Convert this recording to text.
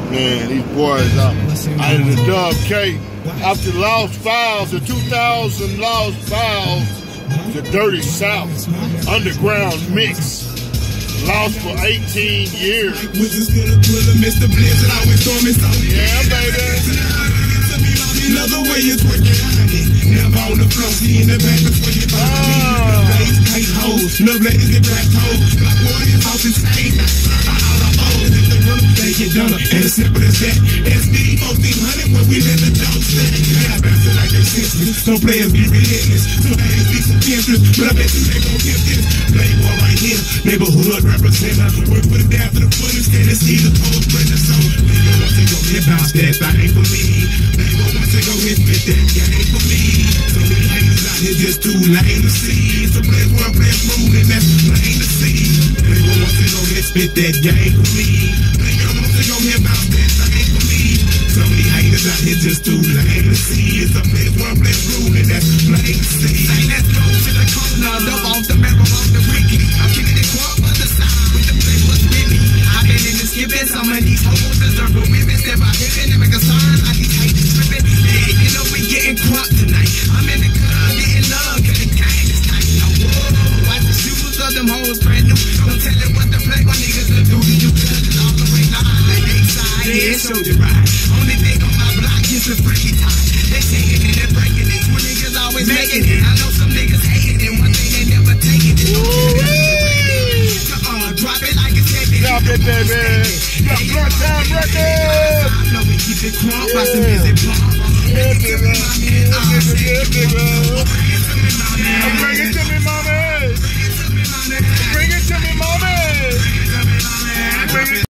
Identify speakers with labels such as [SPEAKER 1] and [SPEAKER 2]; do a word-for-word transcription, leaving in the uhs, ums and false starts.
[SPEAKER 1] Man, these boys out, out of the Dub K. After Lost Files, the two thousand Lost Files, the Dirty South, underground mix. Lost for eighteen years. Yeah, baby. Another way is working. Never on the floor, see in the back before you go. Tight hoes, no ladies get black toes. Black water is off his face. They get done up, and as simple as that. S D fourteen hundred when we let the dogs stay. Yeah, bouncing like they senseless. Some players be relentless. Some players be some interest. But I bet you they gon' get this. Playboy right here, neighborhood representative. Work with it down to the full extent and see the post print the soul. They want to go hit bounce that, that ain't for me. They want to go hit with that, that ain't for me. So many haters out here just too lame to see. It's a place where I play smooth and that's plain to see. They want to go hit spit that game for me. They want to go hit bounce that, that ain't for me. So many haters out here just too lame to see. It's a place where I play smooth and that's plain to see. Say let's go to the corner, up off the map, off the wiki. I'm kicking it quick on the side with the place was with me. I've been in the skipping, some of these hoes deserve a women. Step out here and make a sign like these haters tripping. Yeah, you know we getting crunk tonight. I'm in the club getting love, cause the gang is tight. Now whoa, watch the shoes of them hoes brand new. Don't tell it what the play, my niggas will do to you. Cause it's all the way down like they side, yeah, show you right. Only thing on my block is the freaky time. They saying it and breaking it, two niggas always making it. I know some niggas hating it, one thing they never taking it. Uh, drop it like it's heavy. Drop it, baby. Drop Blunt Time Records.
[SPEAKER 2] I know we keep it crunk, watch the music plump.
[SPEAKER 1] Yeah, nigga. Yeah, nigga. Bring it to me, mommy. Bring it to me, mommy. Bring it to me, mommy. Bring it.